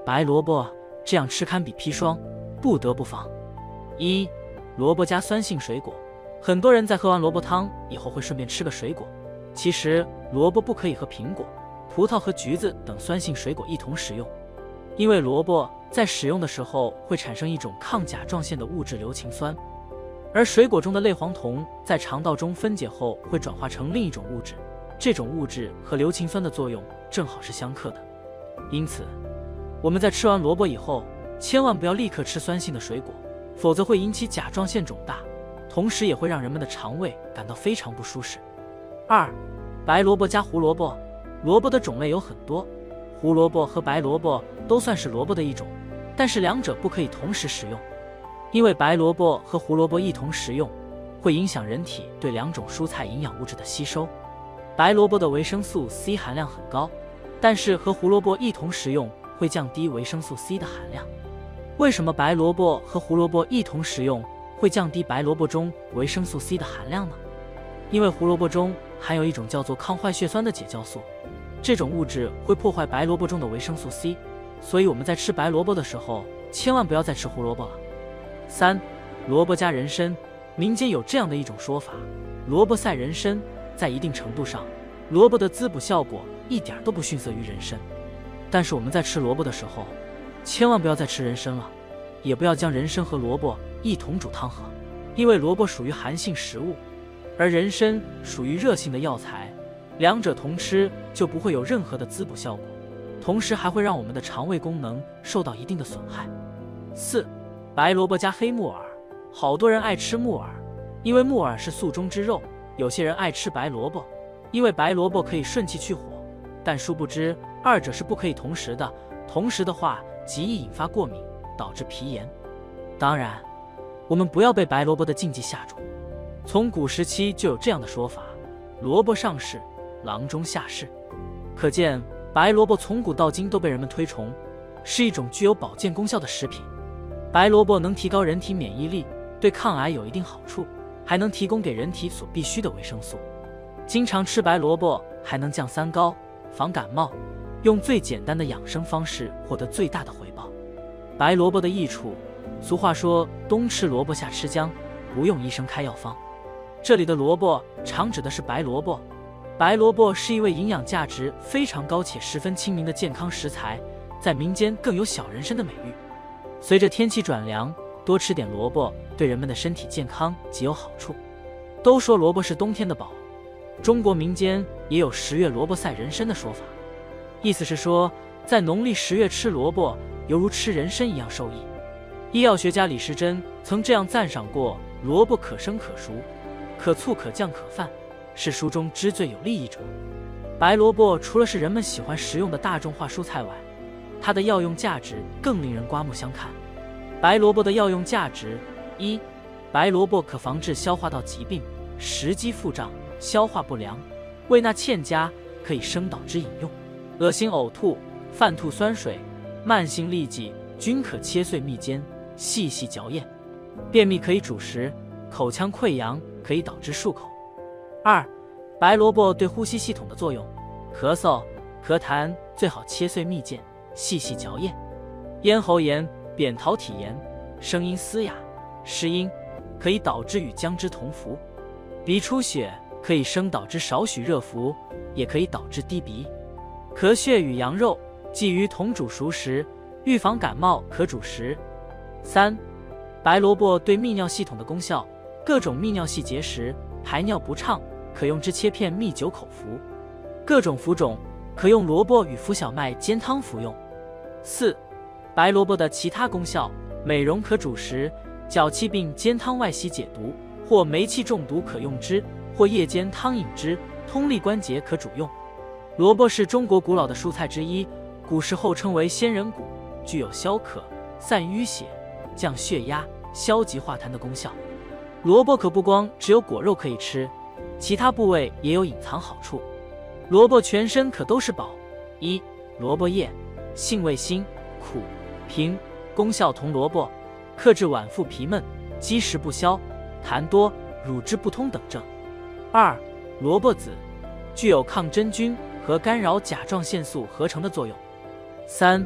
白萝卜这样吃堪比砒霜，不得不防。一、萝卜加酸性水果。很多人在喝完萝卜汤以后会顺便吃个水果，其实萝卜不可以和苹果、葡萄和橘子等酸性水果一同食用，因为萝卜在使用的时候会产生一种抗甲状腺的物质硫氰酸，而水果中的类黄酮在肠道中分解后会转化成另一种物质，这种物质和硫氰酸的作用正好是相克的。因此，我们在吃完萝卜以后，千万不要立刻吃酸性的水果，否则会引起甲状腺肿大，同时也会让人们的肠胃感到非常不舒适。二、白萝卜加胡萝卜。萝卜的种类有很多，胡萝卜和白萝卜都算是萝卜的一种，但是两者不可以同时食用，因为白萝卜和胡萝卜一同食用，会影响人体对两种蔬菜营养物质的吸收。白萝卜的维生素 C 含量很高，但是和胡萝卜一同食用会降低维生素 C 的含量。为什么白萝卜和胡萝卜一同食用会降低白萝卜中维生素 C 的含量呢？因为胡萝卜中含有一种叫做抗坏血酸的解酵素，这种物质会破坏白萝卜中的维生素 C， 所以我们在吃白萝卜的时候，千万不要再吃胡萝卜了。三、萝卜加人参。民间有这样的一种说法，萝卜赛人参，在一定程度上，萝卜的滋补效果一点都不逊色于人参。但是我们在吃萝卜的时候，千万不要再吃人参了，也不要将人参和萝卜一同煮汤喝，因为萝卜属于寒性食物，而人参属于热性的药材，两者同吃就不会有任何的滋补效果，同时还会让我们的肠胃功能受到一定的损害。四、白萝卜加黑木耳。好多人爱吃木耳，因为木耳是素中之肉；有些人爱吃白萝卜，因为白萝卜可以顺气去火。但殊不知，二者是不可以同时的，同时的话极易引发过敏，导致皮炎。当然，我们不要被白萝卜的禁忌吓住。从古时期就有这样的说法：萝卜上市，郎中下市。可见白萝卜从古到今都被人们推崇，是一种具有保健功效的食品。白萝卜能提高人体免疫力，对抗癌有一定好处，还能提供给人体所必需的维生素。经常吃白萝卜还能降三高、防感冒，用最简单的养生方式获得最大的回报。白萝卜的益处，俗话说冬吃萝卜夏吃姜，不用医生开药方。这里的萝卜常指的是白萝卜。白萝卜是一味营养价值非常高且十分亲民的健康食材，在民间更有小人参的美誉。随着天气转凉，多吃点萝卜对人们的身体健康极有好处。都说萝卜是冬天的宝，中国民间也有10月萝卜赛人参的说法，意思是说在农历10月吃萝卜犹如吃人参一样受益。医药学家李时珍曾这样赞赏过萝卜：可生可熟，可醋可酱可饭，是书中之最有利益者。白萝卜除了是人们喜欢食用的大众化蔬菜外，它的药用价值更令人刮目相看。白萝卜的药用价值：一、白萝卜可防治消化道疾病、食积腹胀、消化不良、胃纳欠佳，可以生导之饮用；恶心呕吐、泛吐酸水、慢性痢疾均可切碎蜜煎，细细嚼咽；便秘可以煮食，口腔溃疡可以导致漱口。二、白萝卜对呼吸系统的作用：咳嗽、咳痰最好切碎蜜饯，细细嚼咽；咽喉炎、扁桃体炎、声音嘶哑、失音，可以导致与姜汁同服；鼻出血可以生导致少许热服，也可以导致滴鼻；咳血与羊肉忌于同煮熟食，预防感冒可煮食。三、白萝卜对泌尿系统的功效：各种泌尿系结石、排尿不畅，可用之切片蜜酒口服；各种浮肿，可用萝卜与浮小麦煎汤服用。四、白萝卜的其他功效：美容可煮食，脚气病煎汤外洗解毒，或煤气中毒可用之，或夜间汤饮之，通利关节可煮用。萝卜是中国古老的蔬菜之一，古时候称为仙人骨，具有消渴、散淤血、降血压、消极化痰的功效。萝卜可不光只有果肉可以吃，其他部位也有隐藏好处。萝卜全身可都是宝：一、萝卜叶，性味辛、苦、平，功效同萝卜，克制脘腹皮闷、积食不消、痰多、乳汁不通等症。二、萝卜籽，具有抗真菌和干扰甲状腺素合成的作用。三、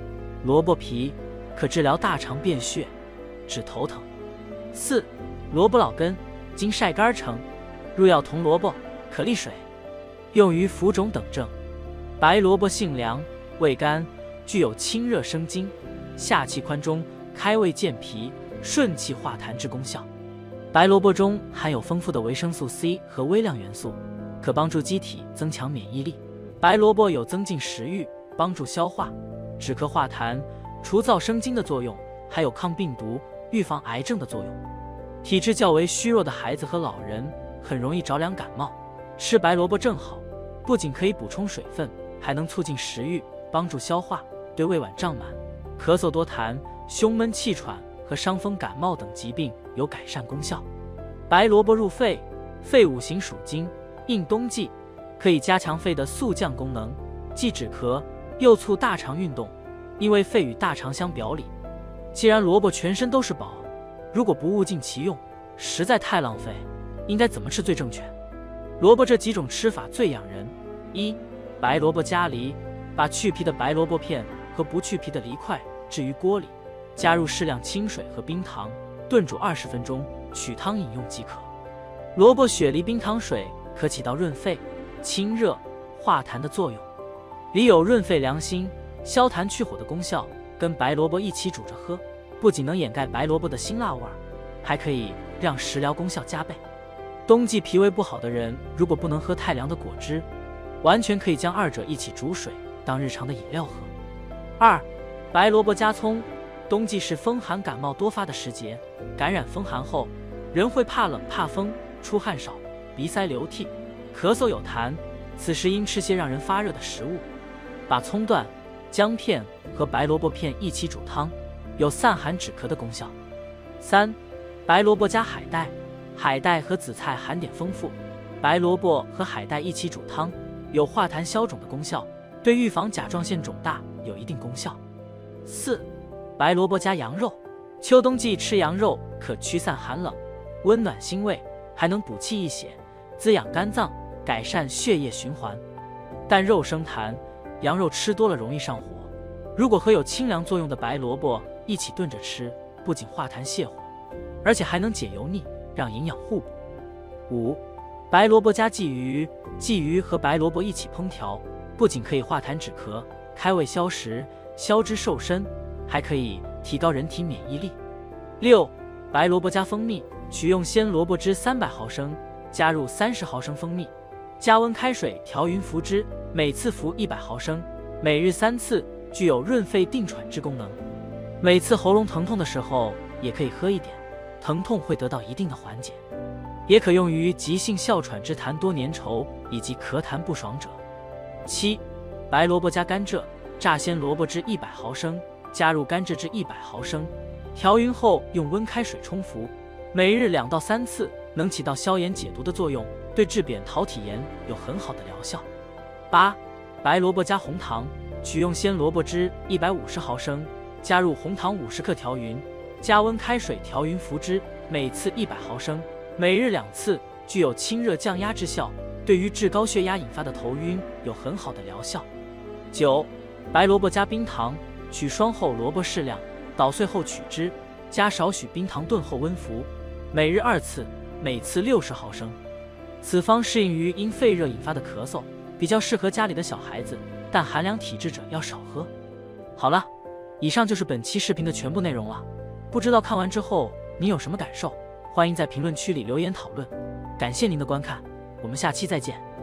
萝卜皮可治疗大肠便血，治头疼。4. 萝卜老根，经晒干成，入药同萝卜，可利水，用于浮肿等症。白萝卜性凉，味甘，具有清热生津、下气宽中、开胃健脾、顺气化痰之功效。白萝卜中含有丰富的维生素 C 和微量元素，可帮助机体增强免疫力。白萝卜有增进食欲、帮助消化、止咳化痰、除燥生津的作用，还有抗病毒、预防癌症的作用。体质较为虚弱的孩子和老人很容易着凉感冒，吃白萝卜正好，不仅可以补充水分，还能促进食欲，帮助消化，对胃脘胀满、咳嗽多痰、胸闷气喘和伤风感冒等疾病有改善功效。白萝卜入肺，肺五行属金，应冬季，可以加强肺的速降功能，既止咳又促大肠运动，因为肺与大肠相表里。既然萝卜全身都是宝，如果不物尽其用，实在太浪费。应该怎么吃最正确？萝卜这几种吃法最养人。1. 白萝卜加梨，把去皮的白萝卜片和不去皮的梨块置于锅里，加入适量清水和冰糖，炖煮20分钟，取汤饮用即可。萝卜雪梨冰糖水可起到润肺、清热、化痰的作用。梨有润肺凉心、消痰去火的功效，跟白萝卜一起煮着喝，不仅能掩盖白萝卜的辛辣味，还可以让食疗功效加倍。冬季脾胃不好的人，如果不能喝太凉的果汁，完全可以将二者一起煮水当日常的饮料喝。2. 白萝卜加葱，冬季是风寒感冒多发的时节，感染风寒后，人会怕冷怕风，出汗少，鼻塞流涕，咳嗽有痰，此时应吃些让人发热的食物。把葱段、姜片和白萝卜片一起煮汤，有散寒止咳的功效。3. 白萝卜加海带，海带和紫菜含碘丰富，白萝卜和海带一起煮汤，有化痰消肿的功效，对预防甲状腺肿大有一定功效。4. 白萝卜加羊肉，秋冬季吃羊肉可驱散寒冷，温暖心胃，还能补气益血，滋养肝脏，改善血液循环。但肉生痰，羊肉吃多了容易上火，如果和有清凉作用的白萝卜一起炖着吃，不仅化痰泻火，而且还能解油腻，让营养互补。5. 白萝卜加鲫鱼，鲫鱼和白萝卜一起烹调，不仅可以化痰止咳、开胃消食、消脂瘦身，还可以提高人体免疫力。6. 白萝卜加蜂蜜，取用鲜萝卜汁300毫升，加入30毫升蜂蜜，加温开水调匀服之，每次服100毫升，每日3次，具有润肺定喘之功能。每次喉咙疼痛的时候也可以喝一点，疼痛会得到一定的缓解。也可用于急性哮喘之痰多粘稠以及咳痰不爽者。7. 白萝卜加甘蔗，榨鲜萝卜汁100毫升，加入甘蔗汁100毫升，调匀后用温开水冲服，每日2到3次，能起到消炎解毒的作用，对治扁桃体炎有很好的疗效。8. 白萝卜加红糖，取用鲜萝卜汁150毫升，加入红糖50克调匀，加温开水调匀服之，每次100毫升，每日2次，具有清热降压之效，对于治高血压引发的头晕有很好的疗效。9. 白萝卜加冰糖，取霜后萝卜适量，捣碎后取汁，加少许冰糖炖后温服，每日2次，每次60毫升。此方适应于因肺热引发的咳嗽，比较适合家里的小孩子，但寒凉体质者要少喝。好了，以上就是本期视频的全部内容了。不知道看完之后您有什么感受？欢迎在评论区里留言讨论。感谢您的观看，我们下期再见。